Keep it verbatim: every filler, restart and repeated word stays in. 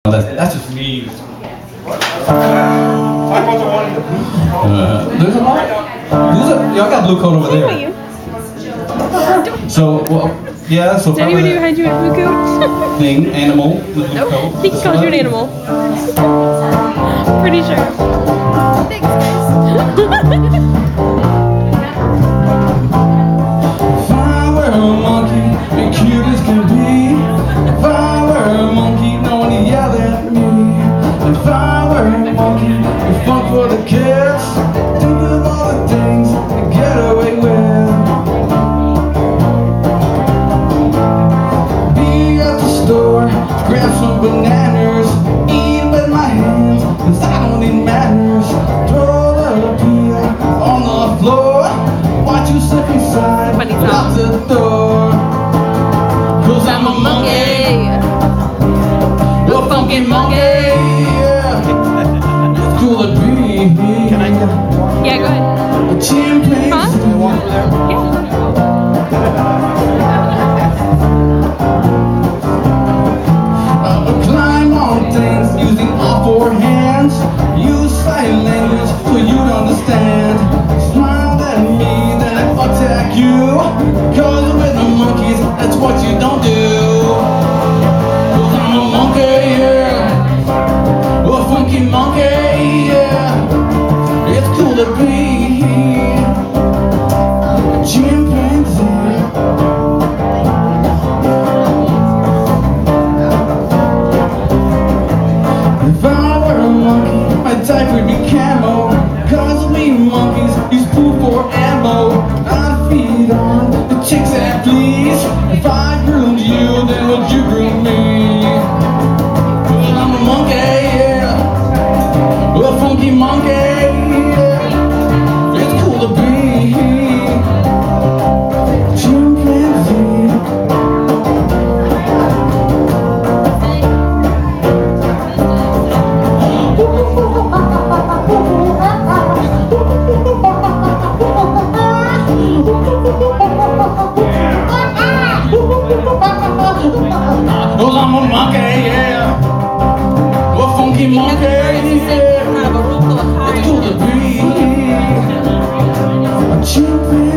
That's, that's just me. I want the one in the blue. Uh, there's a lot. There's a, yeah, I got a blue coat over there. So, well, yeah, so Did anybody behind you in a blue coat? Thing, animal, the blue Nope. coat. I think he called you an animal. Pretty sure. Thanks, guys. If I were a monkey, be cute as can be. If I were a monkey, no one would yell at me. If I were a monkey, be fun for the kids. Think of all the things to get away with. Be at the store, grab some bananas, eat with my hands, cause I don't need manners. Throw the peel on the floor, watch you slip inside, lock the door. Cause I'm a monkey, a funky monkey, yeah. It's cool to be. Can I get Yeah, go ahead. a chimpanzee? Huh? Can I walk over there? Yeah. Uh, climb on things using all four hands. Use sign language so you'd understand. Smile at me, then I attack you. Cause with the monkeys, that's what you don't do. Cause I'm a monkey, yeah. A funky monkey, yeah. It's cool to be a chimpanzee. If I were a monkey, my type would be camo. Cause we monkeys use poo for ammo. I'd feed on the chicks and fleas. If I groomed you, then would you groom me? Well, I'm a monkey, yeah. A funky monkey, yeah. It's cool to be chimpanzee. Cause I'm a monkey, yeah. A funky monkey, yeah. It's cool to be a chimpanzee.